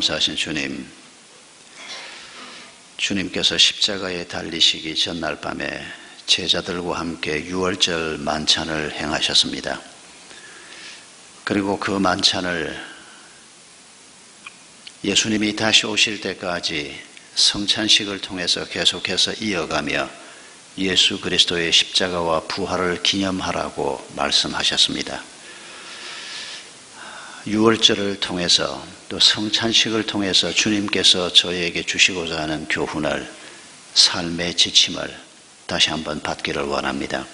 전능감사하신 주님, 주님께서 십자가에 달리시기 전날 밤에 제자들과 함께 유월절 만찬을 행하셨습니다. 그리고 그 만찬을 예수님이 다시 오실 때까지 성찬식을 통해서 계속해서 이어가며 예수 그리스도의 십자가와 부활을 기념하라고 말씀하셨습니다. 유월절을 통해서 또 성찬식을 통해서 주님께서 저희에게 주시고자 하는 교훈을, 삶의 지침을 다시 한번 받기를 원합니다.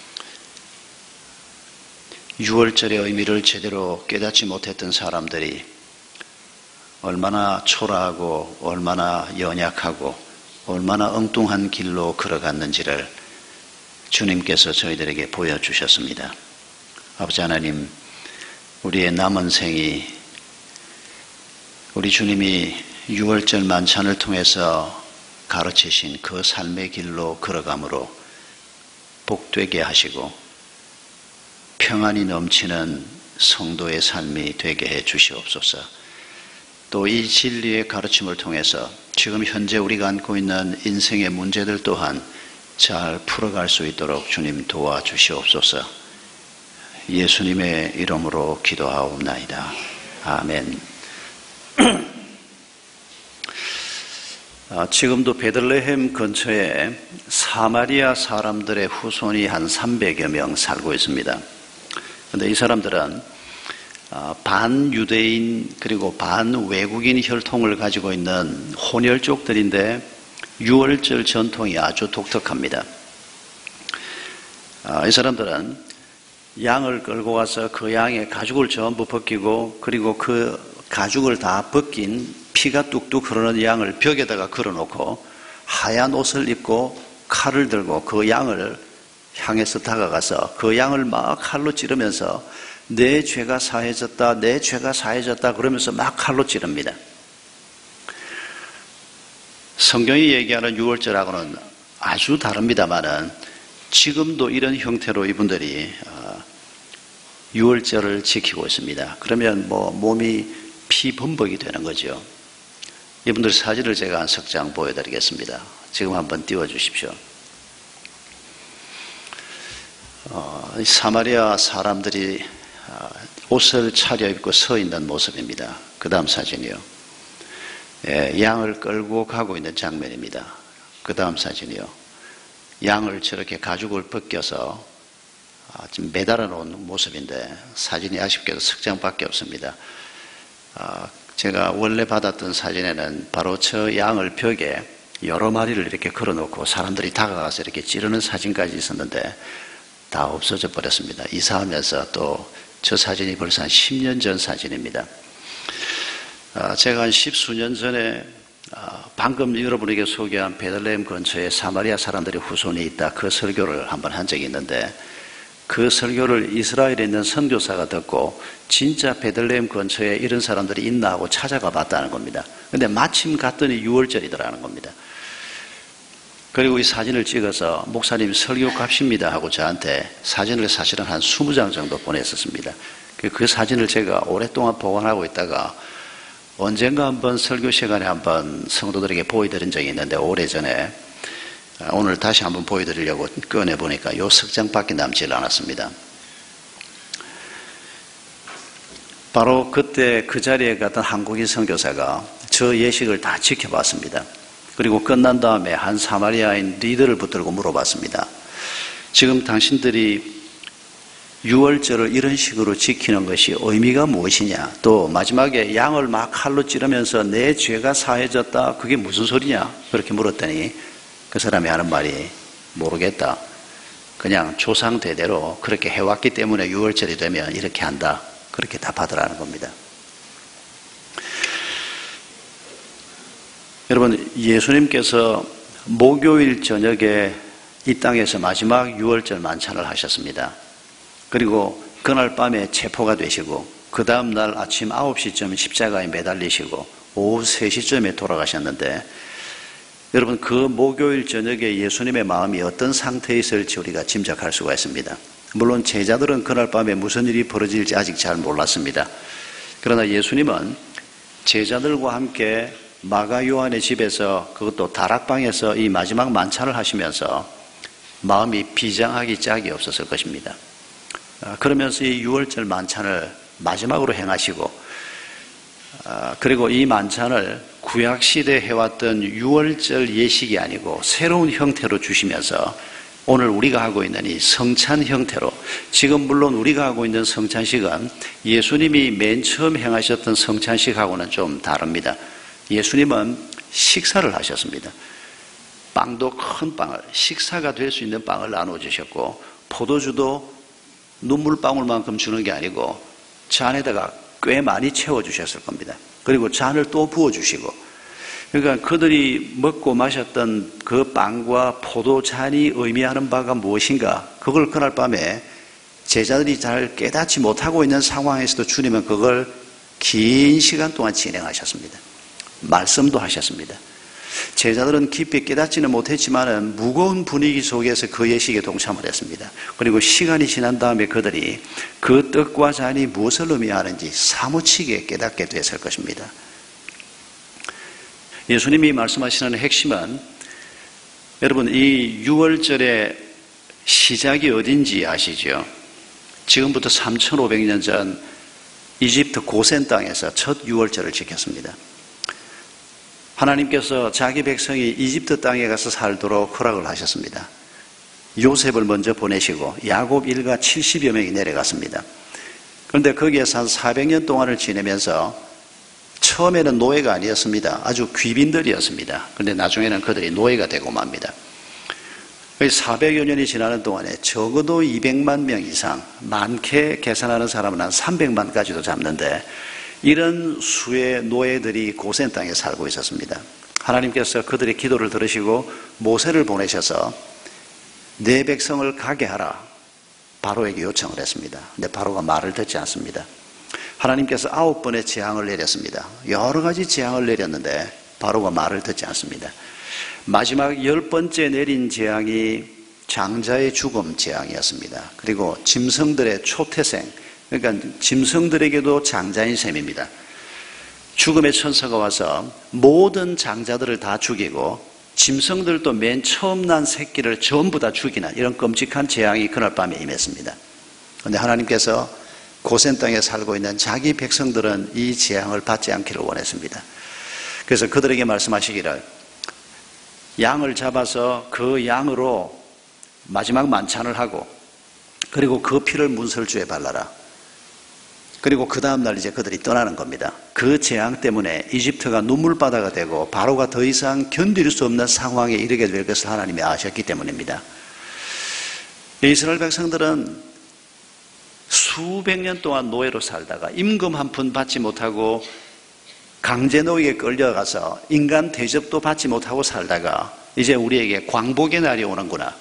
유월절의 의미를 제대로 깨닫지 못했던 사람들이 얼마나 초라하고 얼마나 연약하고 얼마나 엉뚱한 길로 걸어갔는지를 주님께서 저희들에게 보여주셨습니다. 아버지 하나님, 우리의 남은 생이 우리 주님이 유월절 만찬을 통해서 가르치신 그 삶의 길로 걸어감으로 복되게 하시고 평안이 넘치는 성도의 삶이 되게 해 주시옵소서. 또 이 진리의 가르침을 통해서 지금 현재 우리가 안고 있는 인생의 문제들 또한 잘 풀어갈 수 있도록 주님 도와주시옵소서. 예수님의 이름으로 기도하옵나이다. 아멘. 지금도 베들레헴 근처에 사마리아 사람들의 후손이 한 300여 명 살고 있습니다. 그런데 이 사람들은 반유대인 그리고 반외국인 혈통을 가지고 있는 혼혈족들인데 유월절 전통이 아주 독특합니다. 이 사람들은 양을 끌고 와서 그 양의 가죽을 전부 벗기고 그리고 그 가죽을 다 벗긴 피가 뚝뚝 흐르는 양을 벽에다가 걸어놓고 하얀 옷을 입고 칼을 들고 그 양을 향해서 다가가서 그 양을 막 칼로 찌르면서 내 죄가 사해졌다, 내 죄가 사해졌다 그러면서 막 칼로 찌릅니다. 성경이 얘기하는 유월절하고는 아주 다릅니다만은 지금도 이런 형태로 이분들이 유월절을 지키고 있습니다. 그러면 몸이 피범벅이 되는 거죠. 이분들 사진을 제가 한 석 장 보여드리겠습니다. 지금 한번 띄워주십시오. 사마리아 사람들이 옷을 차려입고 서 있는 모습입니다. 그 다음 사진이요. 양을 끌고 가고 있는 장면입니다. 그 다음 사진이요. 양을 저렇게 가죽을 벗겨서 지금 매달아 놓은 모습인데 사진이 아쉽게도 석 장밖에 없습니다. 제가 원래 받았던 사진에는 바로 저 양을 벽에 여러 마리를 이렇게 걸어놓고 사람들이 다가가서 이렇게 찌르는 사진까지 있었는데 다 없어져 버렸습니다. 이사하면서 또 저 사진이 벌써 한 10년 전 사진입니다. 제가 한 10수년 전에 방금 여러분에게 소개한 베들레헴 근처에 사마리아 사람들의 후손이 있다, 그 설교를 한번 한 적이 있는데 그 설교를 이스라엘에 있는 선교사가 듣고 진짜 베들레헴 근처에 이런 사람들이 있나 하고 찾아가 봤다는 겁니다. 근데 마침 갔더니 유월절이더라는 겁니다. 그리고 이 사진을 찍어서 목사님 설교 값입니다 하고 저한테 사진을 사실은 한 20장 정도 보냈었습니다. 그 사진을 제가 오랫동안 보관하고 있다가 언젠가 한번 설교 시간에 한번 성도들에게 보여드린 적이 있는데 오래전에 오늘 다시 한번 보여드리려고 꺼내보니까 요 석 장밖에 남질 않았습니다. 바로 그때 그 자리에 갔던 한국인 선교사가 저 예식을 다 지켜봤습니다. 그리고 끝난 다음에 한 사마리아인 리더를 붙들고 물어봤습니다. 지금 당신들이 유월절을 이런 식으로 지키는 것이 의미가 무엇이냐? 또 마지막에 양을 막 칼로 찌르면서 내 죄가 사해졌다. 그게 무슨 소리냐? 그렇게 물었더니 그 사람이 하는 말이 모르겠다. 그냥 조상 대대로 그렇게 해왔기 때문에 유월절이 되면 이렇게 한다. 그렇게 답하더라는 겁니다. 여러분, 예수님께서 목요일 저녁에 이 땅에서 마지막 유월절 만찬을 하셨습니다. 그리고 그날 밤에 체포가 되시고 그 다음날 아침 9시쯤 십자가에 매달리시고 오후 3시쯤에 돌아가셨는데 여러분, 그 목요일 저녁에 예수님의 마음이 어떤 상태에 있을지 우리가 짐작할 수가 있습니다. 물론 제자들은 그날 밤에 무슨 일이 벌어질지 아직 잘 몰랐습니다. 그러나 예수님은 제자들과 함께 마가 요한의 집에서, 그것도 다락방에서 이 마지막 만찬을 하시면서 마음이 비장하기 짝이 없었을 것입니다. 그러면서 이 유월절 만찬을 마지막으로 행하시고, 그리고 이 만찬을 구약시대에 해왔던 유월절 예식이 아니고 새로운 형태로 주시면서 오늘 우리가 하고 있는 이 성찬 형태로, 지금 물론 우리가 하고 있는 성찬식은 예수님이 맨 처음 행하셨던 성찬식하고는 좀 다릅니다. 예수님은 식사를 하셨습니다. 빵도 큰 빵을, 식사가 될 수 있는 빵을 나누어 주셨고, 포도주도 눈물방울만큼 주는 게 아니고 잔에다가 꽤 많이 채워주셨을 겁니다. 그리고 잔을 또 부어주시고, 그러니까 그들이 먹고 마셨던 그 빵과 포도잔이 의미하는 바가 무엇인가, 그걸 그날 밤에 제자들이 잘 깨닫지 못하고 있는 상황에서도 주님은 그걸 긴 시간 동안 진행하셨습니다. 말씀도 하셨습니다. 제자들은 깊이 깨닫지는 못했지만 무거운 분위기 속에서 그 예식에 동참을 했습니다. 그리고 시간이 지난 다음에 그들이 그 떡과 잔이 무엇을 의미하는지 사무치게 깨닫게 됐을 것입니다. 예수님이 말씀하시는 핵심은, 여러분, 이 유월절의 시작이 어딘지 아시죠? 지금부터 3,500년 전 이집트 고센 땅에서 첫 유월절을 지켰습니다. 하나님께서 자기 백성이 이집트 땅에 가서 살도록 허락을 하셨습니다. 요셉을 먼저 보내시고 야곱 일가 70여 명이 내려갔습니다. 그런데 거기에서 한 400년 동안을 지내면서 처음에는 노예가 아니었습니다. 아주 귀빈들이었습니다. 그런데 나중에는 그들이 노예가 되고 맙니다. 400여 년이 지나는 동안에 적어도 200만 명 이상, 많게 계산하는 사람은 한 300만까지도 잡는데, 이런 수의 노예들이 고센 땅에 살고 있었습니다. 하나님께서 그들의 기도를 들으시고 모세를 보내셔서 내 백성을 가게 하라, 바로에게 요청을 했습니다. 근데 바로가 말을 듣지 않습니다. 하나님께서 9번의 재앙을 내렸습니다. 여러 가지 재앙을 내렸는데 바로가 말을 듣지 않습니다. 마지막 10번째 내린 재앙이 장자의 죽음 재앙이었습니다. 그리고 짐승들의 초태생, 그러니까 짐승들에게도 장자인 셈입니다. 죽음의 천사가 와서 모든 장자들을 다 죽이고 짐승들도 맨 처음 난 새끼를 전부 다 죽이는 이런 끔찍한 재앙이 그날 밤에 임했습니다. 그런데 하나님께서 고센 땅에 살고 있는 자기 백성들은 이 재앙을 받지 않기를 원했습니다. 그래서 그들에게 말씀하시기를, 양을 잡아서 그 양으로 마지막 만찬을 하고, 그리고 그 피를 문설주에 발라라. 그리고 그 다음날 이제 그들이 떠나는 겁니다. 그 재앙 때문에 이집트가 눈물바다가 되고 바로가 더 이상 견딜 수 없는 상황에 이르게 될 것을 하나님이 아셨기 때문입니다. 이스라엘 백성들은 수백 년 동안 노예로 살다가 임금 한 푼 받지 못하고 강제노예에 끌려가서 인간 대접도 받지 못하고 살다가 이제 우리에게 광복의 날이 오는구나.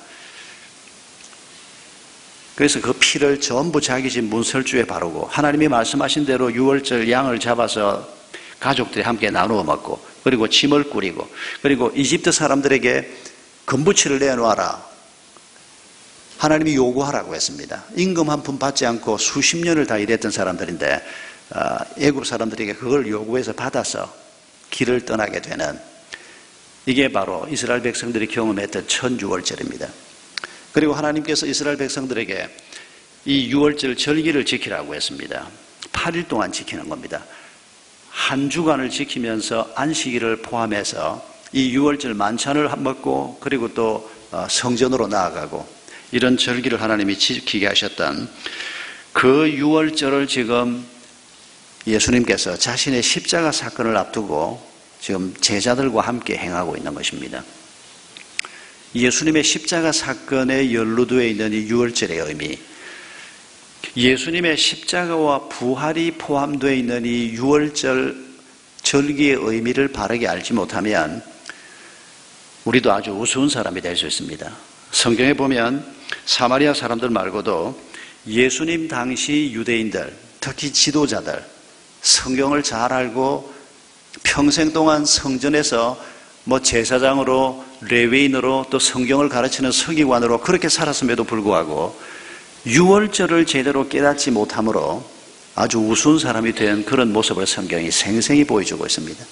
그래서 그 피를 전부 자기 집 문설주에 바르고 하나님이 말씀하신 대로 유월절 양을 잡아서 가족들이 함께 나누어 먹고, 그리고 짐을 꾸리고, 그리고 이집트 사람들에게 금부치를 내놓아라, 하나님이 요구하라고 했습니다. 임금 한 푼 받지 않고 수십 년을 다 일했던 사람들인데 애굽 사람들에게 그걸 요구해서 받아서 길을 떠나게 되는, 이게 바로 이스라엘 백성들이 경험했던 첫 유월절입니다. 그리고 하나님께서 이스라엘 백성들에게 이 유월절 절기를 지키라고 했습니다. 8일 동안 지키는 겁니다. 한 주간을 지키면서 안식일을 포함해서 이 유월절 만찬을 먹고, 그리고 또 성전으로 나아가고, 이런 절기를 하나님이 지키게 하셨던 그 유월절을 지금 예수님께서 자신의 십자가 사건을 앞두고 지금 제자들과 함께 행하고 있는 것입니다. 예수님의 십자가 사건에 연루되어 있는 이 유월절의 의미, 예수님의 십자가와 부활이 포함되어 있는 이 유월절 절기의 의미를 바르게 알지 못하면 우리도 아주 우스운 사람이 될 수 있습니다. 성경에 보면 사마리아 사람들 말고도 예수님 당시 유대인들, 특히 지도자들, 성경을 잘 알고 평생 동안 성전에서 제사장으로, 레위인으로, 또 성경을 가르치는 서기관으로 그렇게 살았음에도 불구하고 유월절을 제대로 깨닫지 못함으로 아주 우스운 사람이 된 그런 모습을 성경이 생생히 보여주고 있습니다.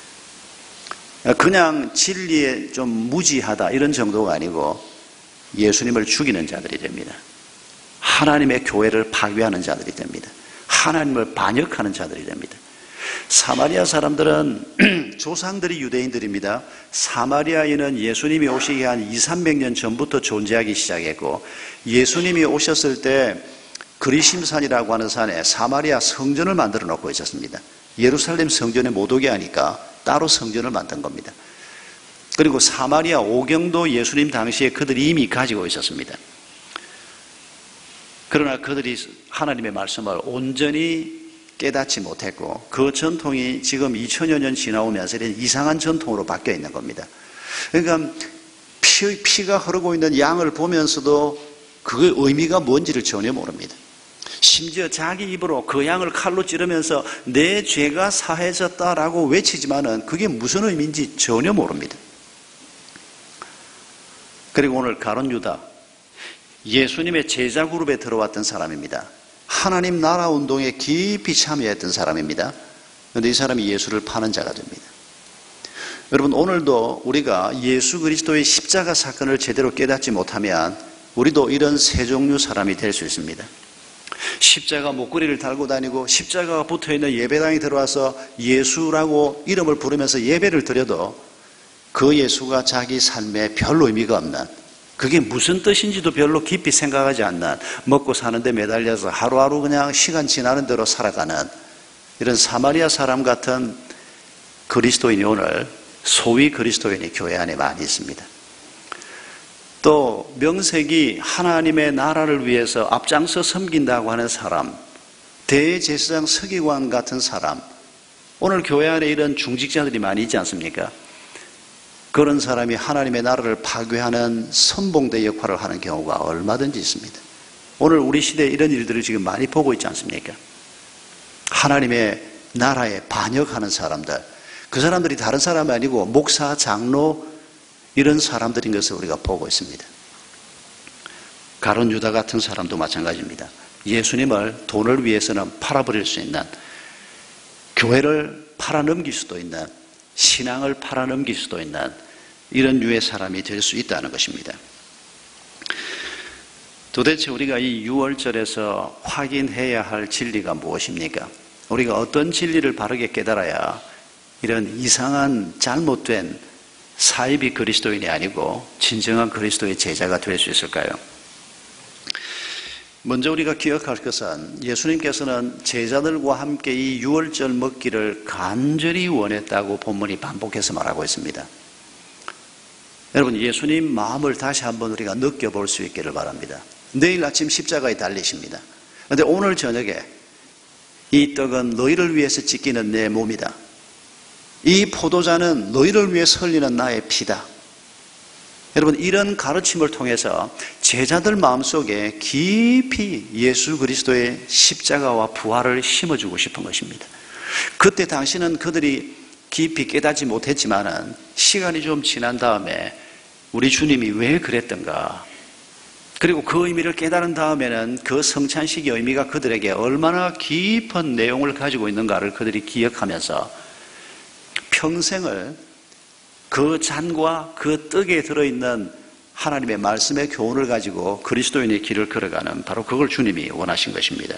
그냥 진리에 좀 무지하다 이런 정도가 아니고 예수님을 죽이는 자들이 됩니다. 하나님의 교회를 파괴하는 자들이 됩니다. 하나님을 반역하는 자들이 됩니다. 사마리아 사람들은 조상들이 유대인들입니다. 사마리아에는 예수님이 오시기 한 200~300년 전부터 존재하기 시작했고, 예수님이 오셨을 때 그리심산이라고 하는 산에 사마리아 성전을 만들어 놓고 있었습니다. 예루살렘 성전에 못 오게 하니까 따로 성전을 만든 겁니다. 그리고 사마리아 오경도 예수님 당시에 그들이 이미 가지고 있었습니다. 그러나 그들이 하나님의 말씀을 온전히 깨닫지 못했고, 그 전통이 지금 2000여 년 지나오면서 이상한 전통으로 바뀌어 있는 겁니다. 그러니까 피가 흐르고 있는 양을 보면서도 그 의미가 뭔지를 전혀 모릅니다. 심지어 자기 입으로 그 양을 칼로 찌르면서 내 죄가 사해졌다라고 외치지만은 그게 무슨 의미인지 전혀 모릅니다. 그리고 오늘 가룟 유다, 예수님의 제자 그룹에 들어왔던 사람입니다. 하나님 나라 운동에 깊이 참여했던 사람입니다. 그런데 이 사람이 예수를 파는 자가 됩니다. 여러분, 오늘도 우리가 예수 그리스도의 십자가 사건을 제대로 깨닫지 못하면 우리도 이런 세 종류 사람이 될 수 있습니다. 십자가 목걸이를 달고 다니고 십자가가 붙어있는 예배당에 들어와서 예수라고 이름을 부르면서 예배를 드려도 그 예수가 자기 삶에 별 의미가 없는, 그게 무슨 뜻인지도 별로 깊이 생각하지 않는, 먹고 사는데 매달려서 하루하루 그냥 시간 지나는 대로 살아가는 이런 사마리아 사람 같은 그리스도인이 오늘 소위 그리스도인이 교회 안에 많이 있습니다. 또 명색이 하나님의 나라를 위해서 앞장서 섬긴다고 하는 사람, 대제사장 서기관 같은 사람, 오늘 교회 안에 이런 중직자들이 많이 있지 않습니까? 그런 사람이 하나님의 나라를 파괴하는 선봉대 역할을 하는 경우가 얼마든지 있습니다. 오늘 우리 시대에 이런 일들을 지금 많이 보고 있지 않습니까? 하나님의 나라에 반역하는 사람들, 그 사람들이 다른 사람이 아니고 목사, 장로 이런 사람들인 것을 우리가 보고 있습니다. 가룟 유다 같은 사람도 마찬가지입니다. 예수님을 돈을 위해서는 팔아버릴 수 있는, 교회를 팔아넘길 수도 있는, 신앙을 팔아넘길 수도 있는 이런 류의 사람이 될 수 있다는 것입니다. 도대체 우리가 이 6월절에서 확인해야 할 진리가 무엇입니까? 우리가 어떤 진리를 바르게 깨달아야 이런 이상한 잘못된 사이비 그리스도인이 아니고 진정한 그리스도의 제자가 될 수 있을까요? 먼저 우리가 기억할 것은 예수님께서는 제자들과 함께 이 6월절 먹기를 간절히 원했다고 본문이 반복해서 말하고 있습니다. 여러분, 예수님 마음을 다시 한번 우리가 느껴볼 수 있기를 바랍니다. 내일 아침 십자가에 달리십니다. 그런데 오늘 저녁에 이 떡은 너희를 위해서 찢기는 내 몸이다. 이 포도잔은 너희를 위해 흘리는 나의 피다. 여러분, 이런 가르침을 통해서 제자들 마음속에 깊이 예수 그리스도의 십자가와 부활을 심어주고 싶은 것입니다. 그때 당시는 그들이 깊이 깨닫지 못했지만은 시간이 좀 지난 다음에 우리 주님이 왜 그랬던가, 그리고 그 의미를 깨달은 다음에는 그 성찬식의 의미가 그들에게 얼마나 깊은 내용을 가지고 있는가를 그들이 기억하면서 평생을 그 잔과 그 떡에 들어있는 하나님의 말씀의 교훈을 가지고 그리스도인의 길을 걸어가는, 바로 그걸 주님이 원하신 것입니다.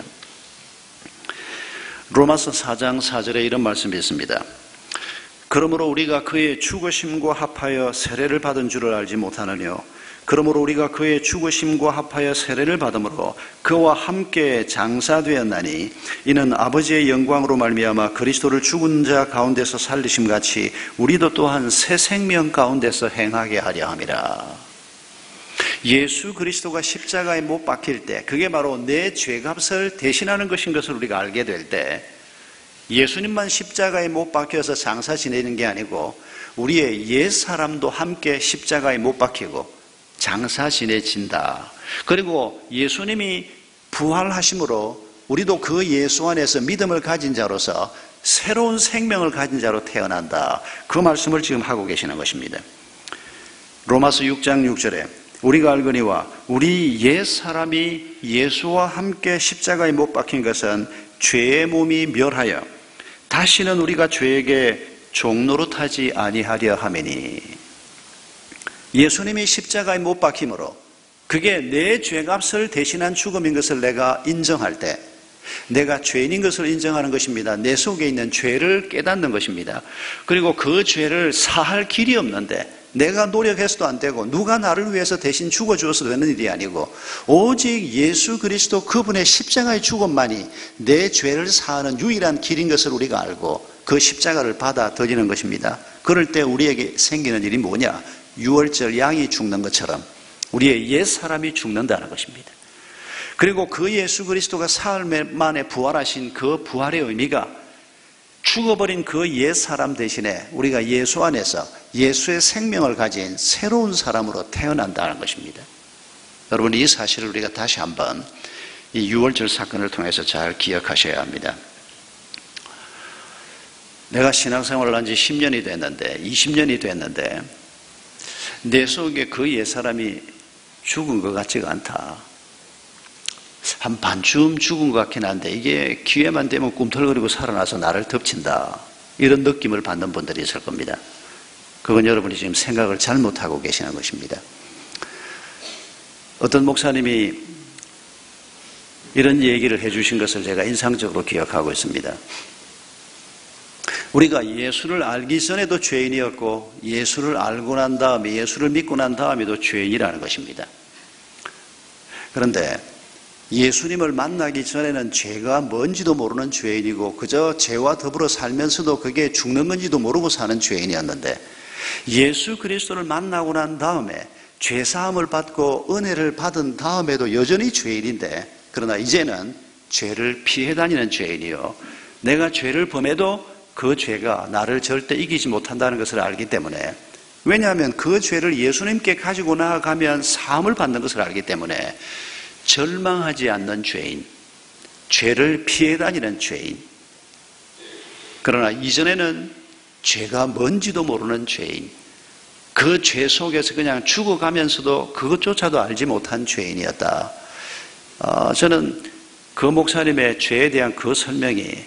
로마서 4장 4절에 이런 말씀이 있습니다. 그러므로 우리가 그의 죽으심과 합하여 세례를 받은 줄을 알지 못하느뇨. 그러므로 우리가 그의 죽으심과 합하여 세례를 받음으로 그와 함께 장사되었나니 이는 아버지의 영광으로 말미암아 그리스도를 죽은 자 가운데서 살리심 같이 우리도 또한 새 생명 가운데서 행하게 하려 함이라. 예수 그리스도가 십자가에 못 박힐 때, 그게 바로 내 죄값을 대신하는 것인 것을 우리가 알게 될 때, 예수님만 십자가에 못 박혀서 장사 지내는 게 아니고 우리의 옛사람도 함께 십자가에 못 박히고 장사 지내진다. 그리고 예수님이 부활하심으로 우리도 그 예수 안에서 믿음을 가진 자로서 새로운 생명을 가진 자로 태어난다. 그 말씀을 지금 하고 계시는 것입니다. 로마서 6장 6절에 우리가 알거니와 우리 옛사람이 예수와 함께 십자가에 못 박힌 것은 죄의 몸이 멸하여 다시는 우리가 죄에게 종노릇하지 아니하려 하매니. 예수님이 십자가에 못 박힘으로 그게 내 죄값을 대신한 죽음인 것을 내가 인정할 때, 내가 죄인인 것을 인정하는 것입니다. 내 속에 있는 죄를 깨닫는 것입니다. 그리고 그 죄를 사할 길이 없는데 내가 노력해서도 안 되고 누가 나를 위해서 대신 죽어주어서 되는 일이 아니고 오직 예수 그리스도 그분의 십자가의 죽음만이 내 죄를 사하는 유일한 길인 것을 우리가 알고 그 십자가를 받아들이는 것입니다. 그럴 때 우리에게 생기는 일이 뭐냐? 유월절 양이 죽는 것처럼 우리의 옛사람이 죽는다는 것입니다. 그리고 그 예수 그리스도가 사흘 만에 부활하신 그 부활의 의미가 죽어버린 그 옛사람 대신에 우리가 예수 안에서 예수의 생명을 가진 새로운 사람으로 태어난다는 것입니다. 여러분, 이 사실을 우리가 다시 한번 이 유월절 사건을 통해서 잘 기억하셔야 합니다. 내가 신앙생활을 한 지 10년이 됐는데 20년이 됐는데 내 속에 그 옛사람이 죽은 것 같지가 않다. 한 반쯤 죽은 것 같긴 한데 이게 기회만 되면 꿈틀거리고 살아나서 나를 덮친다. 이런 느낌을 받는 분들이 있을 겁니다. 그건 여러분이 지금 생각을 잘못하고 계시는 것입니다. 어떤 목사님이 이런 얘기를 해주신 것을 제가 인상적으로 기억하고 있습니다. 우리가 예수를 알기 전에도 죄인이었고 예수를 알고 난 다음에, 예수를 믿고 난 다음에도 죄인이라는 것입니다. 그런데 예수님을 만나기 전에는 죄가 뭔지도 모르는 죄인이고 그저 죄와 더불어 살면서도 그게 죽는 건지도 모르고 사는 죄인이었는데 예수 그리스도를 만나고 난 다음에 죄사함을 받고 은혜를 받은 다음에도 여전히 죄인인데, 그러나 이제는 죄를 피해 다니는 죄인이요, 내가 죄를 범해도 그 죄가 나를 절대 이기지 못한다는 것을 알기 때문에, 왜냐하면 그 죄를 예수님께 가지고 나아가면 사함을 받는 것을 알기 때문에 절망하지 않는 죄인, 죄를 피해 다니는 죄인, 그러나 이전에는 죄가 뭔지도 모르는 죄인, 그 죄 속에서 그냥 죽어가면서도 그것조차도 알지 못한 죄인이었다. 저는 그 목사님의 죄에 대한 그 설명이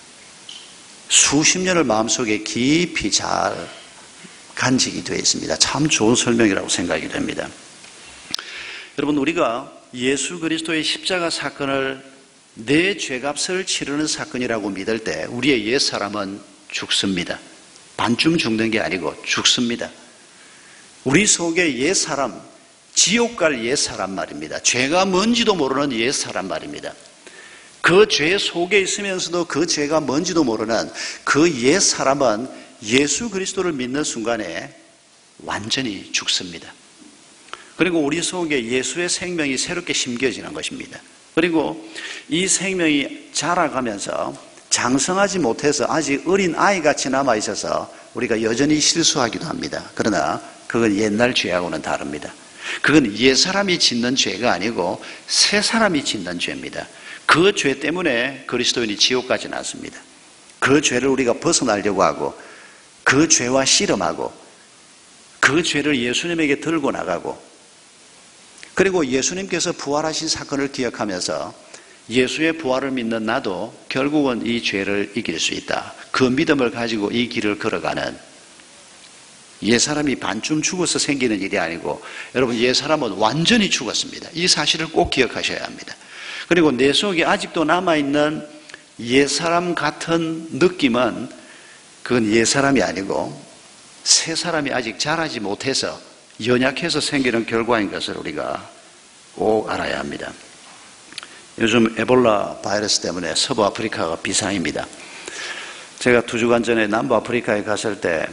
수십 년을 마음속에 깊이 잘 간직이 되어 있습니다. 참 좋은 설명이라고 생각이 됩니다. 여러분, 우리가 예수 그리스도의 십자가 사건을 내 죄값을 치르는 사건이라고 믿을 때 우리의 옛사람은 죽습니다. 반쯤 죽는 게 아니고 죽습니다. 우리 속의 옛사람, 지옥 갈 옛사람 말입니다. 죄가 뭔지도 모르는 옛사람 말입니다. 그 죄 속에 있으면서도 그 죄가 뭔지도 모르는 그 옛사람은 예수 그리스도를 믿는 순간에 완전히 죽습니다. 그리고 우리 속에 예수의 생명이 새롭게 심겨지는 것입니다. 그리고 이 생명이 자라가면서 장성하지 못해서 아직 어린 아이같이 남아있어서 우리가 여전히 실수하기도 합니다. 그러나 그건 옛날 죄하고는 다릅니다. 그건 옛사람이 짓는 죄가 아니고 새사람이 짓는 죄입니다. 그 죄 때문에 그리스도인이 지옥 가지는 않습니다. 그 죄를 우리가 벗어나려고 하고 그 죄와 씨름하고 그 죄를 예수님에게 들고 나가고, 그리고 예수님께서 부활하신 사건을 기억하면서 예수의 부활을 믿는 나도 결국은 이 죄를 이길 수 있다. 그 믿음을 가지고 이 길을 걸어가는, 옛사람이 반쯤 죽어서 생기는 일이 아니고 여러분, 옛사람은 완전히 죽었습니다. 이 사실을 꼭 기억하셔야 합니다. 그리고 내 속에 아직도 남아있는 옛사람 같은 느낌은 그건 옛사람이 아니고 새사람이 아직 자라지 못해서 연약해서 생기는 결과인 것을 우리가 꼭 알아야 합니다. 요즘 에볼라 바이러스 때문에 서부 아프리카가 비상입니다. 제가 2주간 전에 남부 아프리카에 갔을 때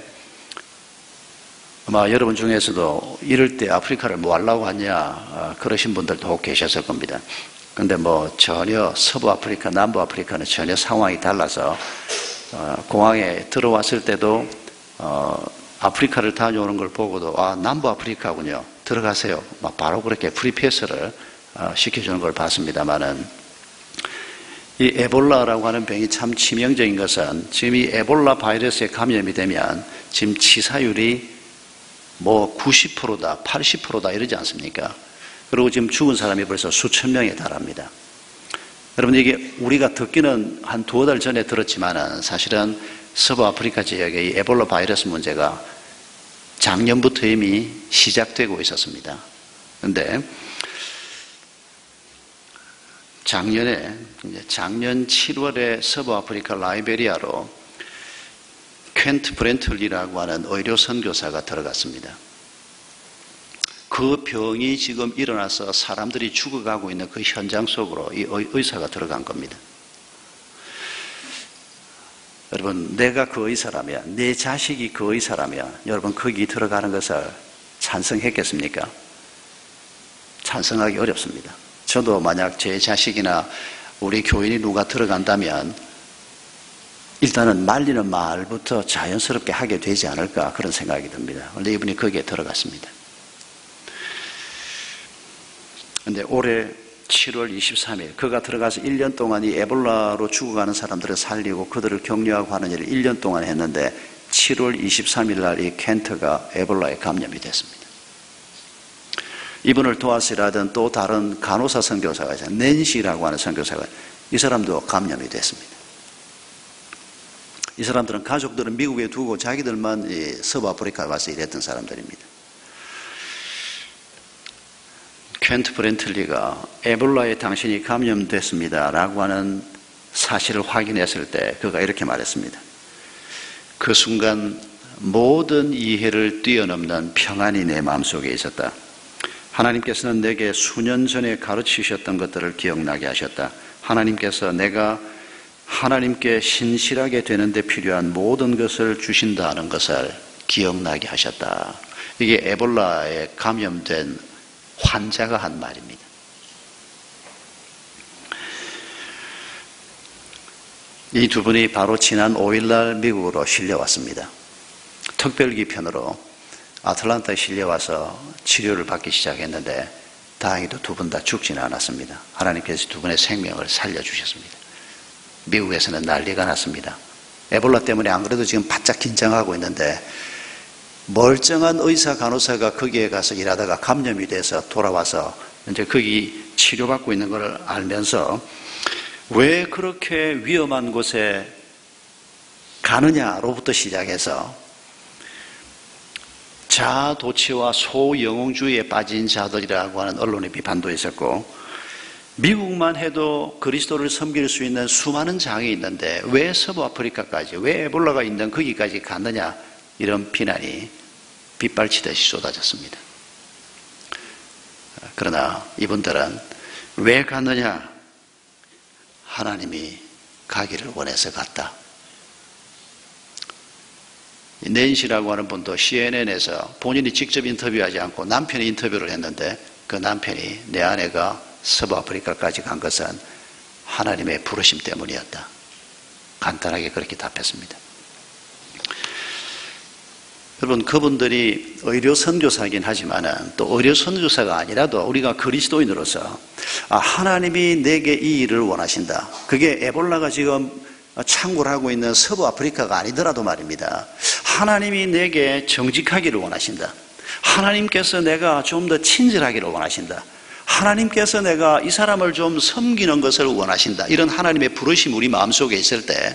아마 여러분 중에서도 이럴 때 아프리카를 뭐 하려고 하냐 그러신 분들도 계셨을 겁니다. 근데 뭐 전혀 서부 아프리카, 남부 아프리카는 전혀 상황이 달라서 공항에 들어왔을 때도 아프리카를 다녀오는 걸 보고도 남부 아프리카군요, 들어가세요, 막 바로 그렇게 프리패스를 시켜주는 걸 봤습니다만은, 이 에볼라라고 하는 병이 참 치명적인 것은 지금 이 에볼라 바이러스에 감염이 되면 지금 치사율이 뭐 90%다, 80%다 이러지 않습니까? 그리고 지금 죽은 사람이 벌써 수천 명에 달합니다. 여러분, 이게 우리가 듣기는 한 두어 달 전에 들었지만은 사실은 서부 아프리카 지역의 이 에볼라 바이러스 문제가 작년부터 이미 시작되고 있었습니다. 그런데 작년 7월에 서부 아프리카 라이베리아로 켄트 브렌틀리라고 하는 의료 선교사가 들어갔습니다. 그 병이 지금 일어나서 사람들이 죽어가고 있는 그 현장 속으로 이 의사가 들어간 겁니다. 여러분, 내가 그 의사라면, 내 자식이 그 의사라면 여러분 거기 들어가는 것을 찬성했겠습니까? 찬성하기 어렵습니다. 저도 만약 제 자식이나 우리 교인이 누가 들어간다면 일단은 말리는 말부터 자연스럽게 하게 되지 않을까 그런 생각이 듭니다. 그런데 이분이 거기에 들어갔습니다. 그런데 올해 7월 23일 그가 들어가서 1년 동안 이 에볼라로 죽어가는 사람들을 살리고 그들을 격려하고 하는 일을 1년 동안 했는데 7월 23일 날 이 켄트가 에볼라에 감염이 됐습니다. 이분을 도와서 일하던 또 다른 간호사 선교사가 있어요. 낸시라고 하는 선교사가 이 사람도 감염이 됐습니다. 이 사람들은 가족들은 미국에 두고 자기들만 서부 아프리카에 와서 일했던 사람들입니다. 켄트 브렌틀리가 에볼라에 당신이 감염됐습니다 라고 하는 사실을 확인했을 때 그가 이렇게 말했습니다. 그 순간 모든 이해를 뛰어넘는 평안이 내 마음속에 있었다. 하나님께서는 내게 수년 전에 가르치셨던 것들을 기억나게 하셨다. 하나님께서 내가 하나님께 신실하게 되는 데 필요한 모든 것을 주신다는 것을 기억나게 하셨다. 이게 에볼라에 감염된 환자가 한 말입니다. 이 두 분이 바로 지난 5일날 미국으로 실려왔습니다. 특별기 편으로 아틀란타에 실려와서 치료를 받기 시작했는데 다행히도 두 분 다 죽지는 않았습니다. 하나님께서 두 분의 생명을 살려주셨습니다. 미국에서는 난리가 났습니다. 에볼라 때문에 안 그래도 지금 바짝 긴장하고 있는데 멀쩡한 의사 간호사가 거기에 가서 일하다가 감염이 돼서 돌아와서 이제 거기 치료받고 있는 걸 알면서 왜 그렇게 위험한 곳에 가느냐로부터 시작해서 자아도취와 소영웅주의에 빠진 자들이라고 하는 언론의 비판도 있었고 미국만 해도 그리스도를 섬길 수 있는 수많은 장이 있는데 왜 서부 아프리카까지, 왜 에볼라가 있는 거기까지 갔느냐 이런 비난이 빗발치듯이 쏟아졌습니다. 그러나 이분들은 왜 갔느냐? 하나님이 가기를 원해서 갔다. 낸시라고 하는 분도 CNN에서 본인이 직접 인터뷰하지 않고 남편이 인터뷰를 했는데 그 남편이 내 아내가 서부 아프리카까지 간 것은 하나님의 부르심 때문이었다. 간단하게 그렇게 답했습니다. 여러분, 그분들이 의료 선교사이긴 하지만은 또 의료 선교사가 아니라도 우리가 그리스도인으로서 하나님이 내게 이 일을 원하신다. 그게 에볼라가 지금 창궐하고 있는 서부 아프리카가 아니더라도 말입니다. 하나님이 내게 정직하기를 원하신다. 하나님께서 내가 좀 더 친절하기를 원하신다. 하나님께서 내가 이 사람을 좀 섬기는 것을 원하신다. 이런 하나님의 부르심이 우리 마음속에 있을 때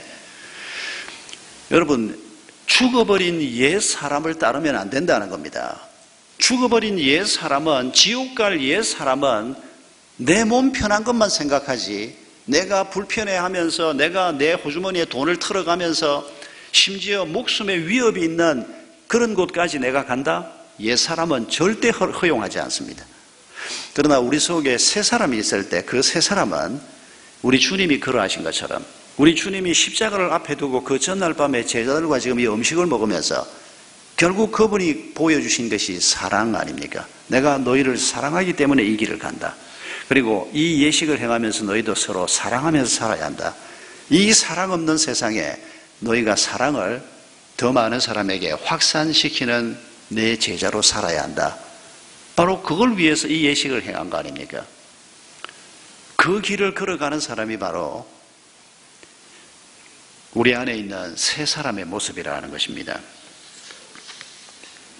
여러분, 죽어버린 옛 사람을 따르면 안 된다는 겁니다. 죽어버린 옛 사람은, 지옥 갈 옛 사람은 내 몸 편한 것만 생각하지, 내가 불편해하면서 내가 내 호주머니에 돈을 털어가면서 심지어 목숨에 위협이 있는 그런 곳까지 내가 간다? 옛 사람은 절대 허용하지 않습니다. 그러나 우리 속에 새 사람이 있을 때 그 새 사람은 우리 주님이 그러하신 것처럼 우리 주님이 십자가를 앞에 두고 그 전날 밤에 제자들과 지금 이 음식을 먹으면서 결국 그분이 보여주신 것이 사랑 아닙니까? 내가 너희를 사랑하기 때문에 이 길을 간다. 그리고 이 예식을 행하면서 너희도 서로 사랑하면서 살아야 한다. 이 사랑 없는 세상에 너희가 사랑을 더 많은 사람에게 확산시키는 내 제자로 살아야 한다. 바로 그걸 위해서 이 예식을 행한 거 아닙니까? 그 길을 걸어가는 사람이 바로 우리 안에 있는 새 사람의 모습이라는 것입니다.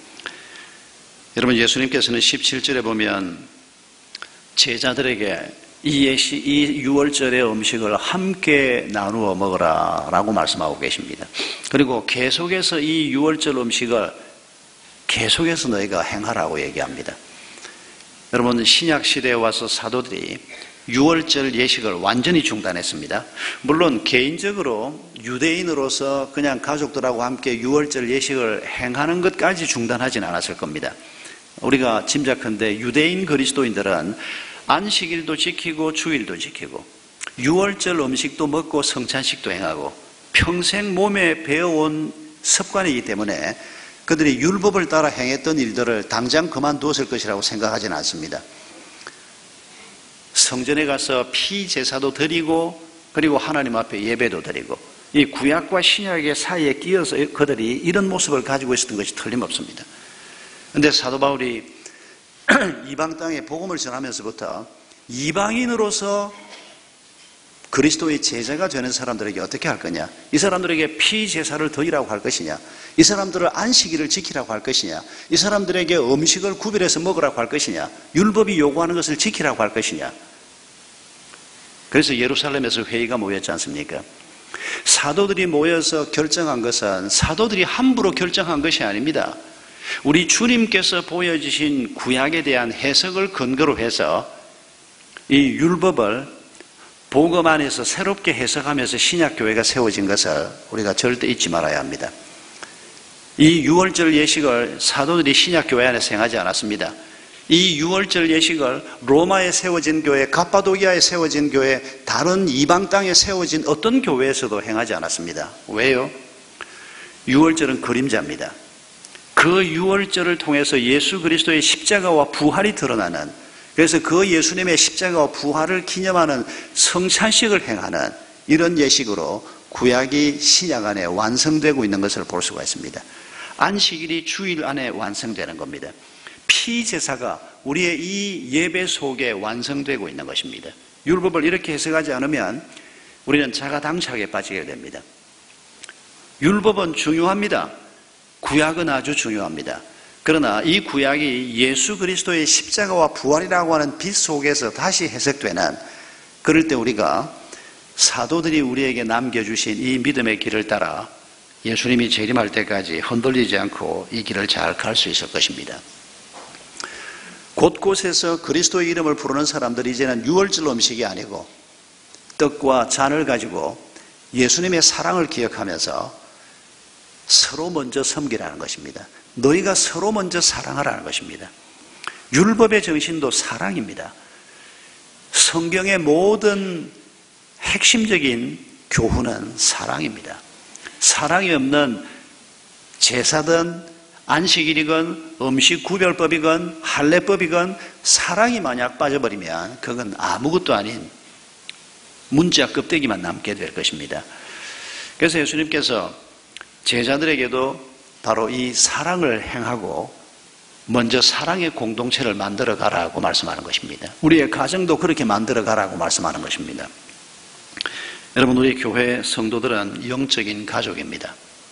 여러분, 예수님께서는 17절에 보면 제자들에게 이 유월절의 음식을 함께 나누어 먹으라 라고 말씀하고 계십니다. 그리고 계속해서 이 유월절 음식을 계속해서 너희가 행하라고 얘기합니다. 여러분, 신약시대에 와서 사도들이 유월절 예식을 완전히 중단했습니다. 물론 개인적으로 유대인으로서 그냥 가족들하고 함께 유월절 예식을 행하는 것까지 중단하진 않았을 겁니다. 우리가 짐작컨대 유대인 그리스도인들은 안식일도 지키고 주일도 지키고 유월절 음식도 먹고 성찬식도 행하고 평생 몸에 배워온 습관이기 때문에 그들이 율법을 따라 행했던 일들을 당장 그만두었을 것이라고 생각하지는 않습니다. 성전에 가서 피 제사도 드리고 그리고 하나님 앞에 예배도 드리고 이 구약과 신약의 사이에 끼어서 그들이 이런 모습을 가지고 있었던 것이 틀림없습니다. 그런데 사도 바울이 이방 땅에 복음을 전하면서부터 이방인으로서 그리스도의 제자가 되는 사람들에게 어떻게 할 거냐, 이 사람들에게 피 제사를 드리라고 할 것이냐, 이 사람들을 안식일을 지키라고 할 것이냐, 이 사람들에게 음식을 구별해서 먹으라고 할 것이냐, 율법이 요구하는 것을 지키라고 할 것이냐. 그래서 예루살렘에서 회의가 모였지 않습니까? 사도들이 모여서 결정한 것은 사도들이 함부로 결정한 것이 아닙니다. 우리 주님께서 보여주신 구약에 대한 해석을 근거로 해서 이 율법을 복음 안에서 새롭게 해석하면서 신약교회가 세워진 것을 우리가 절대 잊지 말아야 합니다. 이 유월절 예식을 사도들이 신약교회 안에서 행하지 않았습니다. 이 유월절 예식을 로마에 세워진 교회, 갑바도기아에 세워진 교회, 다른 이방 땅에 세워진 어떤 교회에서도 행하지 않았습니다. 왜요? 유월절은 그림자입니다. 그 유월절을 통해서 예수 그리스도의 십자가와 부활이 드러나는, 그래서 그 예수님의 십자가와 부활을 기념하는 성찬식을 행하는 이런 예식으로 구약이 신약 안에 완성되고 있는 것을 볼 수가 있습니다. 안식일이 주일 안에 완성되는 겁니다. 피제사가 우리의 이 예배 속에 완성되고 있는 것입니다. 율법을 이렇게 해석하지 않으면 우리는 자가당착에 빠지게 됩니다. 율법은 중요합니다. 구약은 아주 중요합니다. 그러나 이 구약이 예수 그리스도의 십자가와 부활이라고 하는 빛 속에서 다시 해석되는, 그럴 때 우리가 사도들이 우리에게 남겨주신 이 믿음의 길을 따라 예수님이 재림할 때까지 흔들리지 않고 이 길을 잘 갈 수 있을 것입니다. 곳곳에서 그리스도의 이름을 부르는 사람들이 이제는 유월절 음식이 아니고 떡과 잔을 가지고 예수님의 사랑을 기억하면서 서로 먼저 섬기라는 것입니다. 너희가 서로 먼저 사랑하라는 것입니다. 율법의 정신도 사랑입니다. 성경의 모든 핵심적인 교훈은 사랑입니다. 사랑이 없는 제사든 안식일이건 음식 구별법이건 할례법이건 사랑이 만약 빠져버리면 그건 아무것도 아닌 문자 껍데기만 남게 될 것입니다. 그래서 예수님께서 제자들에게도 바로 이 사랑을 행하고 먼저 사랑의 공동체를 만들어 가라고 말씀하는 것입니다. 우리의 가정도 그렇게 만들어 가라고 말씀하는 것입니다. 여러분, 우리 교회 성도들은 영적인 가족입니다.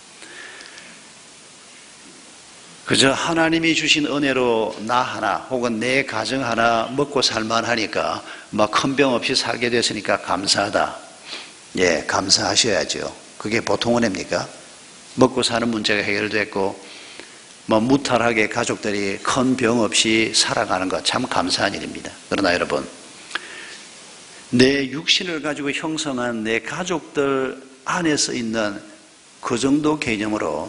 그저 하나님이 주신 은혜로 나 하나 혹은 내 가정 하나 먹고 살만하니까 막 큰 병 없이 살게 됐으니까 감사하다. 예, 감사하셔야죠. 그게 보통 은혜입니까? 먹고 사는 문제가 해결됐고 무탈하게 가족들이 큰 병 없이 살아가는 것 참 감사한 일입니다. 그러나 여러분, 내 육신을 가지고 형성한 내 가족들 안에서 있는 그 정도 개념으로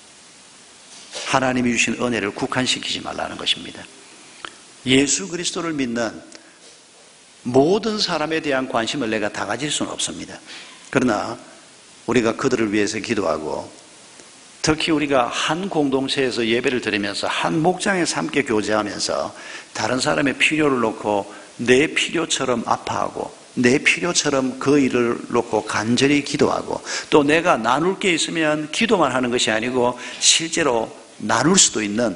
하나님이 주신 은혜를 국한시키지 말라는 것입니다. 예수 그리스도를 믿는 모든 사람에 대한 관심을 내가 다 가질 수는 없습니다. 그러나 우리가 그들을 위해서 기도하고 특히 우리가 한 공동체에서 예배를 드리면서 한 목장에서 함께 교제하면서 다른 사람의 필요를 놓고 내 필요처럼 아파하고 내 필요처럼 그 일을 놓고 간절히 기도하고 또 내가 나눌 게 있으면 기도만 하는 것이 아니고 실제로 나눌 수도 있는,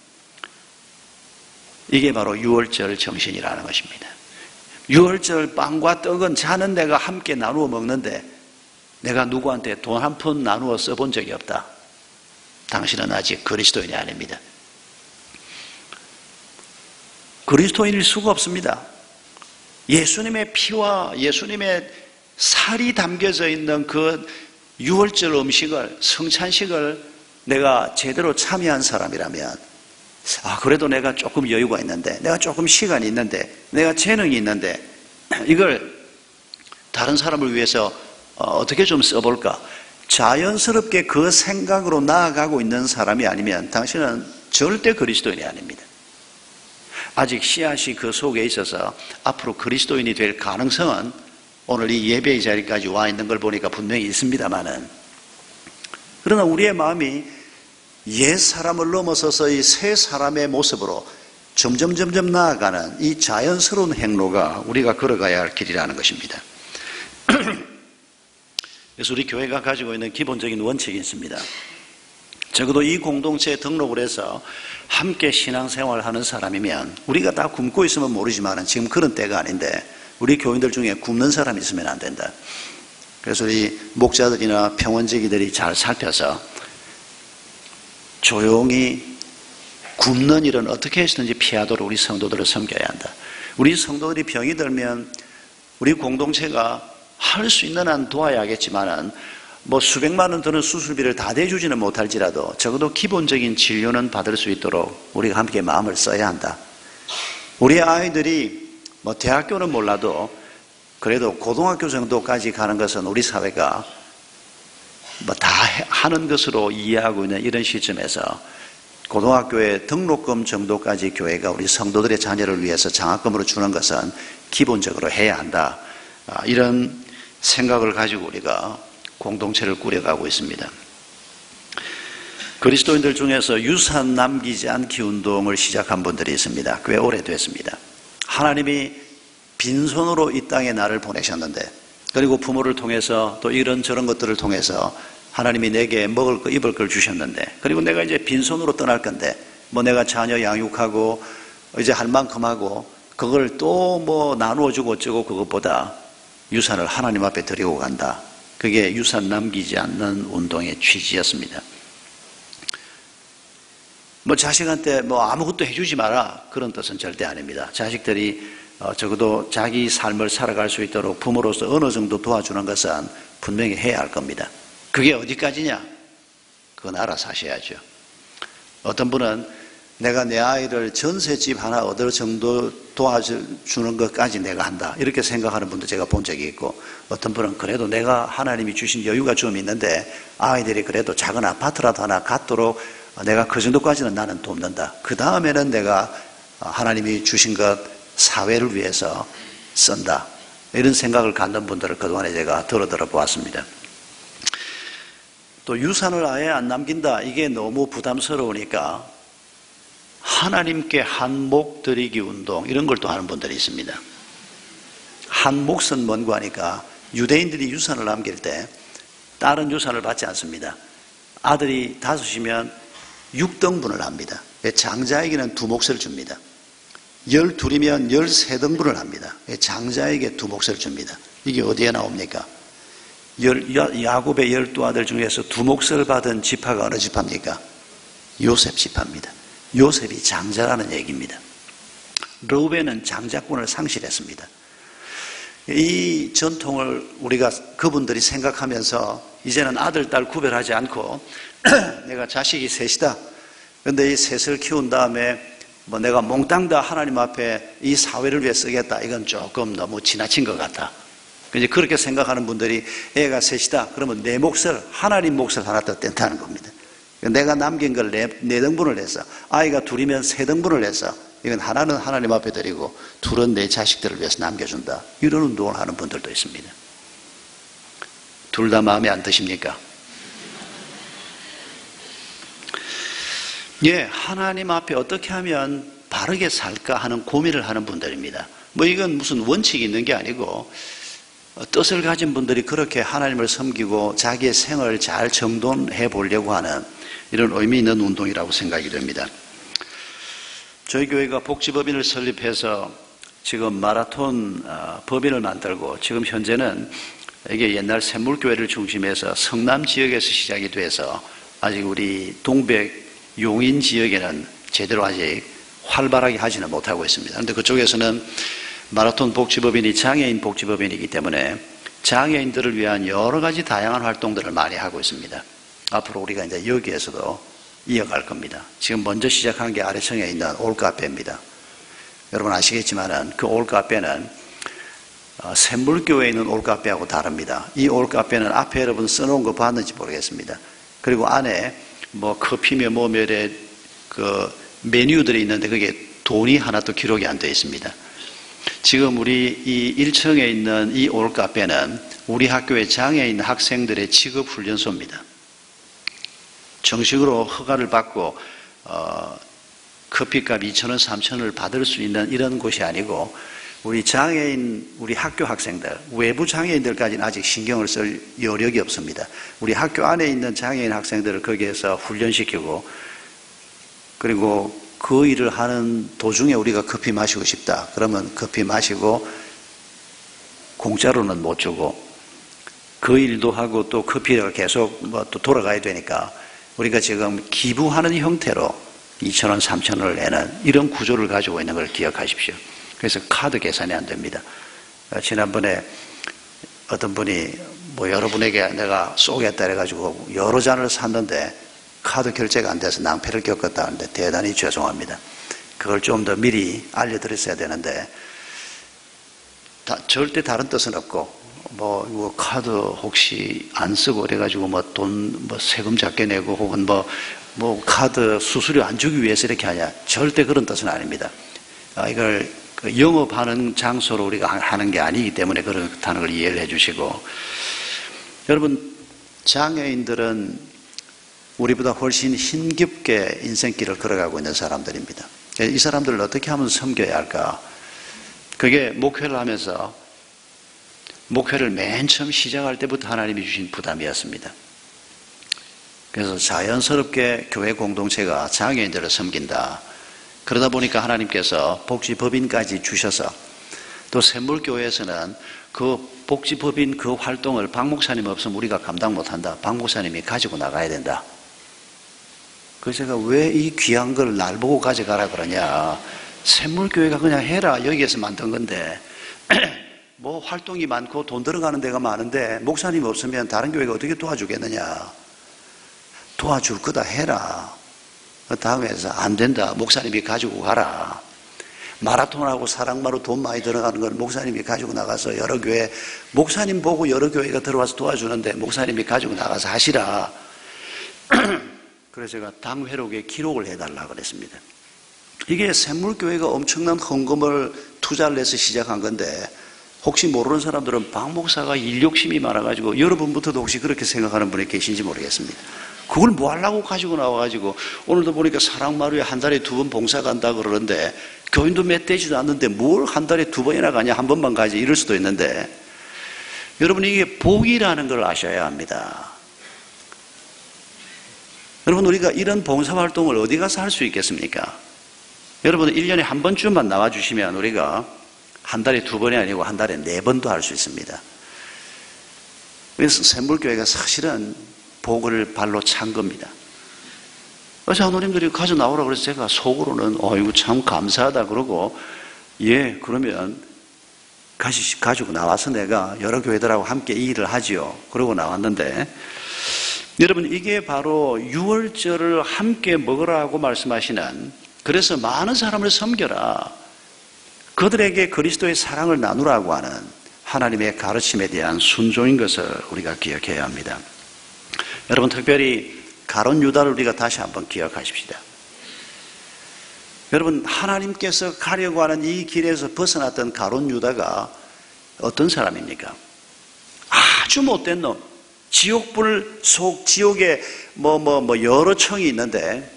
이게 바로 유월절 정신이라는 것입니다. 유월절 빵과 떡은 잔은 내가 함께 나누어 먹는데 내가 누구한테 돈 한 푼 나누어 써본 적이 없다. 당신은 아직 그리스도인이 아닙니다. 그리스도인일 수가 없습니다. 예수님의 피와 예수님의 살이 담겨져 있는 그 유월절 음식을, 성찬식을 내가 제대로 참여한 사람이라면, 그래도 내가 조금 여유가 있는데, 내가 조금 시간이 있는데, 내가 재능이 있는데, 이걸 다른 사람을 위해서 어떻게 좀 써볼까? 자연스럽게 그 생각으로 나아가고 있는 사람이 아니면 당신은 절대 그리스도인이 아닙니다. 아직 씨앗이 그 속에 있어서 앞으로 그리스도인이 될 가능성은 오늘 이 예배의 자리까지 와 있는 걸 보니까 분명히 있습니다만은, 그러나 우리의 마음이 옛 사람을 넘어서서 이 새 사람의 모습으로 점점 나아가는 이 자연스러운 행로가 우리가 걸어가야 할 길이라는 것입니다. 그래서 우리 교회가 가지고 있는 기본적인 원칙이 있습니다. 적어도 이 공동체에 등록을 해서 함께 신앙생활을 하는 사람이면, 우리가 다 굶고 있으면 모르지만 지금 그런 때가 아닌데 우리 교인들 중에 굶는 사람이 있으면 안 된다. 그래서 우리 목자들이나 평원지기들이 잘 살펴서 조용히 굶는 일은 어떻게 해서든지 피하도록 우리 성도들을 섬겨야 한다. 우리 성도들이 병이 들면 우리 공동체가 할 수 있는 한 도와야겠지만은 수백만 원 드는 수술비를 다 대주지는 못할지라도 적어도 기본적인 진료는 받을 수 있도록 우리가 함께 마음을 써야 한다. 우리 아이들이 대학교는 몰라도 그래도 고등학교 정도까지 가는 것은 우리 사회가 다 하는 것으로 이해하고 있는 이런 시점에서 고등학교에 등록금 정도까지 교회가 우리 성도들의 자녀를 위해서 장학금으로 주는 것은 기본적으로 해야 한다. 이런 생각을 가지고 우리가 공동체를 꾸려가고 있습니다. 그리스도인들 중에서 유산 남기지 않기 운동을 시작한 분들이 있습니다. 꽤 오래됐습니다. 하나님이 빈손으로 이 땅에 나를 보내셨는데, 그리고 부모를 통해서 또 이런저런 것들을 통해서 하나님이 내게 먹을 거 입을 걸 주셨는데, 그리고 내가 이제 빈손으로 떠날 건데 내가 자녀 양육하고 이제 할 만큼 하고 그걸 또 나누어 주고 어쩌고, 그것보다 유산을 하나님 앞에 드리고 간다. 그게 유산 남기지 않는 운동의 취지였습니다. 자식한테 아무것도 해주지 마라, 그런 뜻은 절대 아닙니다. 자식들이 적어도 자기 삶을 살아갈 수 있도록 부모로서 어느 정도 도와주는 것은 분명히 해야 할 겁니다. 그게 어디까지냐? 그건 알아서 하셔야죠. 어떤 분은 내가 내 아이를 전셋집 하나 얻을 정도 도와주는 것까지 내가 한다, 이렇게 생각하는 분도 제가 본 적이 있고, 어떤 분은 그래도 내가 하나님이 주신 여유가 좀 있는데 아이들이 그래도 작은 아파트라도 하나 갖도록 내가 그 정도까지는 나는 돕는다. 그 다음에는 내가 하나님이 주신 것 사회를 위해서 쓴다, 이런 생각을 갖는 분들을 그동안에 제가 들어 보았습니다. 또 유산을 아예 안 남긴다, 이게 너무 부담스러우니까 하나님께 한 목 드리기 운동, 이런 걸 또 하는 분들이 있습니다. 한 몫은 뭔고 하니까, 유대인들이 유산을 남길 때 다른 유산을 받지 않습니다. 아들이 5이면 6등분을 합니다. 장자에게는 2몫을 줍니다. 12이면 13등분을 합니다. 장자에게 2몫을 줍니다. 이게 어디에 나옵니까? 야곱의 12아들 중에서 2몫을 받은 지파가 어느 지파입니까? 요셉 지파입니다. 요셉이 장자라는 얘기입니다. 르우벤은 장자권을 상실했습니다. 이 전통을 우리가 그분들이 생각하면서 이제는 아들, 딸 구별하지 않고 내가 자식이 셋이다. 그런데 이 셋을 키운 다음에 내가 몽땅 다 하나님 앞에 이 사회를 위해 쓰겠다, 이건 조금 너무 지나친 것 같다. 이제 그렇게 생각하는 분들이 애가 셋이다, 그러면 내 몫을, 하나님 몫을 하나 더 뗀다는 겁니다. 내가 남긴 걸 네 등분을 해서, 아이가 2이면 3등분을 해서, 이건 하나는 하나님 앞에 드리고 2는 내 자식들을 위해서 남겨준다, 이런 운동을 하는 분들도 있습니다. 둘 다 마음에 안 드십니까? 하나님 앞에 어떻게 하면 바르게 살까 하는 고민을 하는 분들입니다. 이건 무슨 원칙이 있는 게 아니고, 뜻을 가진 분들이 그렇게 하나님을 섬기고 자기의 생을 잘 정돈해 보려고 하는 이런 의미 있는 운동이라고 생각이 됩니다. 저희 교회가 복지법인을 설립해서 지금 마라톤 법인을 만들고, 지금 현재는 이게 옛날 샘물교회를 중심해서 성남 지역에서 시작이 돼서 아직 우리 동백 용인 지역에는 제대로 아직 활발하게 하지는 못하고 있습니다. 그런데 그쪽에서는 마라톤 복지법인이 장애인 복지법인이기 때문에 장애인들을 위한 여러 가지 다양한 활동들을 많이 하고 있습니다. 앞으로 우리가 이제 여기에서도 이어갈 겁니다. 지금 먼저 시작한 게 아래층에 있는 올카페입니다. 여러분 아시겠지만은 그 올카페는 샘물교회에 있는 올카페하고 다릅니다. 이 올카페는 앞에 여러분 써놓은 거 봤는지 모르겠습니다. 그리고 안에 뭐 커피며 뭐며의 그 메뉴들이 있는데 그게 돈이 하나도 기록이 안 되어 있습니다. 지금 우리 이 1층에 있는 이 올카페는 우리 학교의 장애인 학생들의 직업훈련소입니다. 정식으로 허가를 받고 커피값 2,000원, 3,000원을 받을 수 있는 이런 곳이 아니고 우리 장애인, 우리 학교 학생들, 외부 장애인들까지는 아직 신경을 쓸 여력이 없습니다. 우리 학교 안에 있는 장애인 학생들을 거기에서 훈련시키고 그리고 그 일을 하는 도중에 우리가 커피 마시고 싶다. 그러면 커피 마시고 공짜로는 못 주고 그 일도 하고 또 커피를 계속 또 돌아가야 되니까 우리가 지금 기부하는 형태로 2,000원, 3,000원을 내는 이런 구조를 가지고 있는 걸 기억하십시오. 그래서 카드 계산이 안 됩니다. 지난번에 어떤 분이 뭐 여러분에게 내가 쏘겠다 해가지고 여러 잔을 샀는데 카드 결제가 안 돼서 낭패를 겪었다 하는데 대단히 죄송합니다. 그걸 좀 더 미리 알려드렸어야 되는데 절대 다른 뜻은 없고 뭐 카드 혹시 안 쓰고 그래가지고 뭐 돈 세금 작게 내고 혹은 뭐 카드 수수료 안 주기 위해서 이렇게 하냐, 절대 그런 뜻은 아닙니다. 이걸 영업하는 장소로 우리가 하는 게 아니기 때문에 그렇다는 걸 이해를 해주시고, 여러분 장애인들은 우리보다 훨씬 힘겹게 인생길을 걸어가고 있는 사람들입니다. 이 사람들을 어떻게 하면 섬겨야 할까? 그게 목회를 하면서 목회를 맨 처음 시작할 때부터 하나님이 주신 부담이었습니다. 그래서 자연스럽게 교회 공동체가 장애인들을 섬긴다. 그러다 보니까 하나님께서 복지법인까지 주셔서 또 샘물교회에서는 그 복지법인 그 활동을 박 목사님 없으면 우리가 감당 못한다. 박 목사님이 가지고 나가야 된다. 그래서 제가 왜 이 귀한 걸 날 보고 가져가라 그러냐. 샘물교회가 그냥 해라. 여기에서 만든 건데 뭐 활동이 많고 돈 들어가는 데가 많은데 목사님 없으면 다른 교회가 어떻게 도와주겠느냐. 도와줄 거다 해라. 다음에서 안 된다. 목사님이 가지고 가라. 마라톤하고 사랑마로 돈 많이 들어가는 걸 목사님이 가지고 나가서 여러 교회, 목사님 보고 여러 교회가 들어와서 도와주는데 목사님이 가지고 나가서 하시라. 그래서 제가 당회록에 기록을 해달라 그랬습니다. 이게 샘물교회가 엄청난 헌금을 투자를 해서 시작한 건데 혹시 모르는 사람들은 박 목사가 일 욕심이 많아가지고 여러분부터도 혹시 그렇게 생각하는 분이 계신지 모르겠습니다. 그걸 뭐 하려고 가지고 나와가지고 오늘도 보니까 사랑마루에 한 달에 2번 봉사 간다 그러는데 교인도 몇 되지도 않는데 뭘 한 달에 2번이나 가냐, 한 번만 가지 이럴 수도 있는데, 여러분 이게 복이라는 걸 아셔야 합니다. 여러분 우리가 이런 봉사활동을 어디 가서 할 수 있겠습니까? 여러분 1년에 한 번쯤만 나와주시면 우리가 한 달에 2번이 아니고 한 달에 4번도 할 수 있습니다. 그래서 샘물교회가 사실은 복을 발로 찬 겁니다. 장로님들이 가져 나오라고 그래서 제가 속으로는 이거 참 감사하다 그러고, 예 그러면 가지고 나와서 내가 여러 교회들하고 함께 이 일을 하지요. 그러고 나왔는데, 여러분 이게 바로 유월절을 함께 먹으라고 말씀하시는, 그래서 많은 사람을 섬겨라, 그들에게 그리스도의 사랑을 나누라고 하는 하나님의 가르침에 대한 순종인 것을 우리가 기억해야 합니다. 여러분 특별히 가룟 유다를 우리가 다시 한번 기억하십시다. 여러분 하나님께서 가려고 하는 이 길에서 벗어났던 가룟 유다가 어떤 사람입니까? 아주 못된 놈. 지옥불 속 지옥에 여러 청이 있는데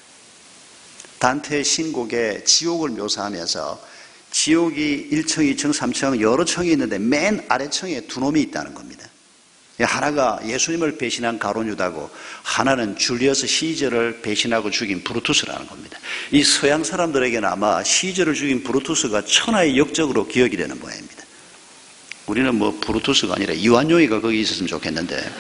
단테의 신곡에 지옥을 묘사하면서 지옥이 1층, 2층, 3층 여러 청이 있는데 맨 아래층에 2놈이 있다는 겁니다. 하나가 예수님을 배신한 가룟 유다고 하나는 줄리어스 시저를 배신하고 죽인 브루투스라는 겁니다. 이 서양 사람들에게는 아마 시저를 죽인 브루투스가 천하의 역적으로 기억이 되는 모양입니다. 우리는 뭐 브루투스가 아니라 이완용이가 거기 있었으면 좋겠는데,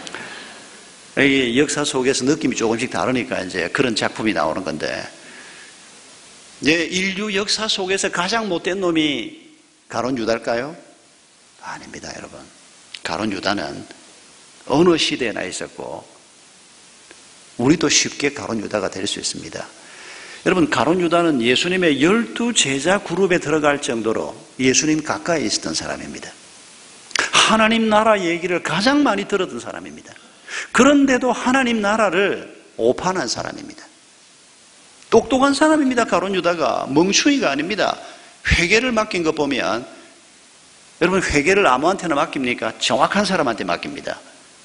이 역사 속에서 느낌이 조금씩 다르니까 이제 그런 작품이 나오는 건데, 인류 역사 속에서 가장 못된 놈이 가룟 유다일까요? 아닙니다, 여러분. 가룟 유다는 어느 시대에나 있었고 우리도 쉽게 가룟 유다가 될 수 있습니다. 여러분, 가룟 유다는 예수님의 12제자 그룹에 들어갈 정도로 예수님 가까이 있었던 사람입니다. 하나님 나라 얘기를 가장 많이 들었던 사람입니다. 그런데도 하나님 나라를 오판한 사람입니다. 똑똑한 사람입니다. 가룟 유다가 멍충이가 아닙니다. 회개를 맡긴 거 보면, 여러분, 회개를 아무한테나 맡깁니까? 정확한 사람한테 맡깁니다.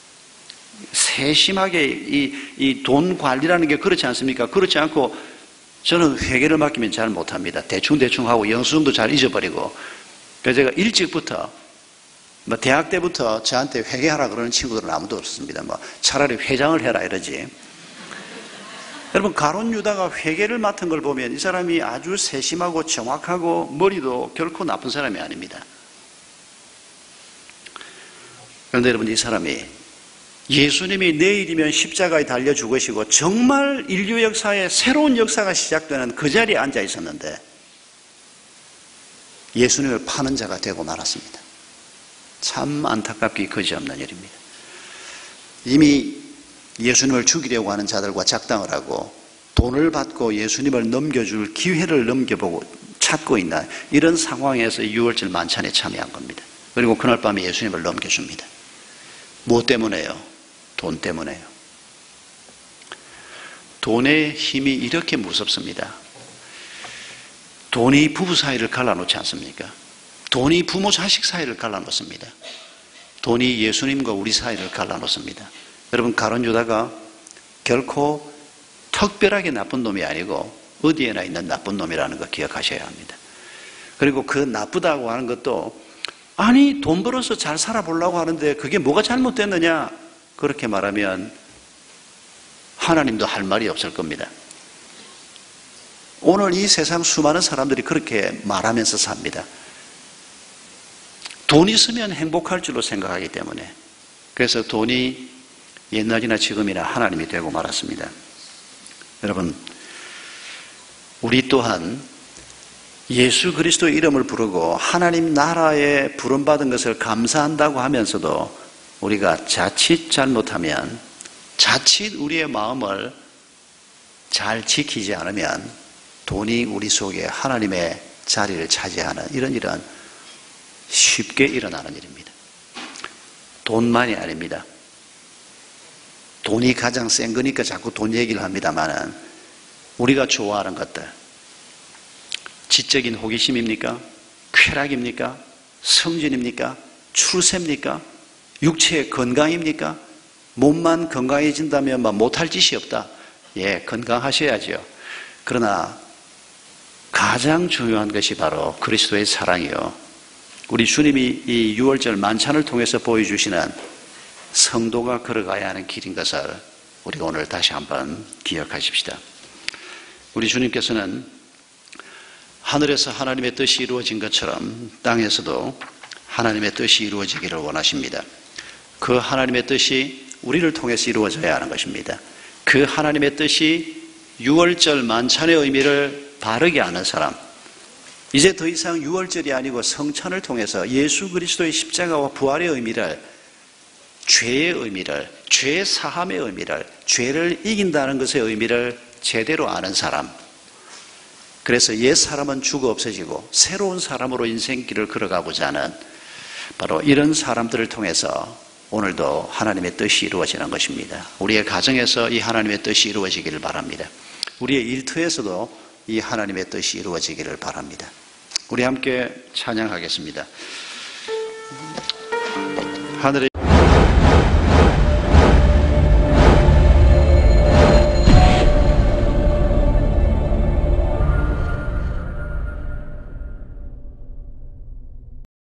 세심하게 이 돈 관리라는 게 그렇지 않습니까? 그렇지 않고 저는 회개를 맡기면 잘 못합니다. 대충 하고 영수증도 잘 잊어버리고. 그래서 제가 일찍부터 대학 때부터 저한테 회개하라 그러는 친구들은 아무도 없었습니다. 차라리 회장을 해라 이러지. 여러분, 가룟 유다가 회개를 맡은 걸 보면 이 사람이 아주 세심하고 정확하고 머리도 결코 나쁜 사람이 아닙니다. 그런데 여러분, 이 사람이 예수님이 내일이면 십자가에 달려 죽으시고 정말 인류 역사에 새로운 역사가 시작되는 그 자리에 앉아 있었는데 예수님을 파는 자가 되고 말았습니다. 참 안타깝기 그지없는 일입니다. 이미 예수님을 죽이려고 하는 자들과 작당을 하고 돈을 받고 예수님을 넘겨줄 기회를 넘겨보고 찾고 있는 이런 상황에서 6월절 만찬에 참여한 겁니다. 그리고 그날 밤에 예수님을 넘겨줍니다. 무엇 때문에요? 돈 때문에요. 돈의 힘이 이렇게 무섭습니다. 돈이 부부 사이를 갈라놓지 않습니까? 돈이 부모 자식 사이를 갈라놓습니다. 돈이 예수님과 우리 사이를 갈라놓습니다. 여러분, 가룟 유다가 결코 특별하게 나쁜 놈이 아니고 어디에나 있는 나쁜 놈이라는 거 기억하셔야 합니다. 그리고 그 나쁘다고 하는 것도 아니 돈 벌어서 잘 살아보려고 하는데 그게 뭐가 잘못됐느냐 그렇게 말하면 하나님도 할 말이 없을 겁니다. 오늘 이 세상 수많은 사람들이 그렇게 말하면서 삽니다. 돈 있으면 행복할 줄로 생각하기 때문에. 그래서 돈이 옛날이나 지금이나 하나님이 되고 말았습니다. 여러분, 우리 또한 예수 그리스도의 이름을 부르고 하나님 나라에 부름받은 것을 감사한다고 하면서도 우리가 자칫 잘못하면, 자칫 우리의 마음을 잘 지키지 않으면 돈이 우리 속에 하나님의 자리를 차지하는 이런 일은 쉽게 일어나는 일입니다. 돈만이 아닙니다. 돈이 가장 센 거니까 자꾸 돈 얘기를 합니다만은 우리가 좋아하는 것들, 지적인 호기심입니까? 쾌락입니까? 성진입니까? 출세입니까? 육체의 건강입니까? 몸만 건강해진다면 못할 짓이 없다. 예, 건강하셔야죠. 그러나 가장 중요한 것이 바로 그리스도의 사랑이요. 우리 주님이 이 6월절 만찬을 통해서 보여주시는 성도가 걸어가야 하는 길인 것을 우리가 오늘 다시 한번 기억하십시다. 우리 주님께서는 하늘에서 하나님의 뜻이 이루어진 것처럼 땅에서도 하나님의 뜻이 이루어지기를 원하십니다. 그 하나님의 뜻이 우리를 통해서 이루어져야 하는 것입니다. 그 하나님의 뜻이 6월절 만찬의 의미를 바르게 아는 사람, 이제 더 이상 6월절이 아니고 성찬을 통해서 예수 그리스도의 십자가와 부활의 의미를, 죄의 의미를, 죄 사함의 의미를, 죄를 이긴다는 것의 의미를 제대로 아는 사람, 그래서 옛 사람은 죽어 없어지고 새로운 사람으로 인생길을 걸어가고자 하는 바로 이런 사람들을 통해서 오늘도 하나님의 뜻이 이루어지는 것입니다. 우리의 가정에서 이 하나님의 뜻이 이루어지기를 바랍니다. 우리의 일터에서도 이 하나님의 뜻이 이루어지기를 바랍니다. 우리 함께 찬양하겠습니다. 하늘의